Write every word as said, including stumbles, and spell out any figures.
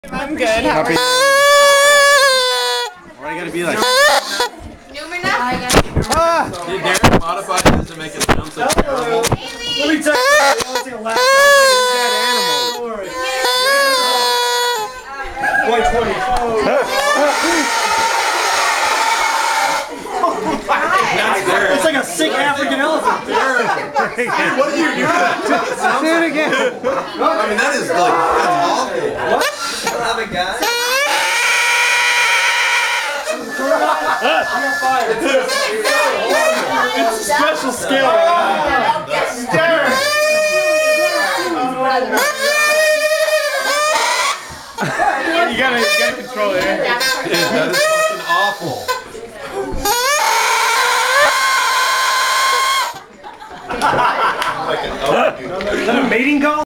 I'm good. How are you? Why you gotta be like? Ah! Did Darren modify this to make it sound so terrible? Let me tell you, I want to take a last dead animal. Don't worry. twenty twenty. That's Darren. It's like a sick African elephant. Darren. What do you do? Say it again. I mean, that is like, that's awful. What? Have a guy? It's a special skill. Darren. You gotta, you gotta control it. Eh? Dude, that is fucking awful. Is that a mating call?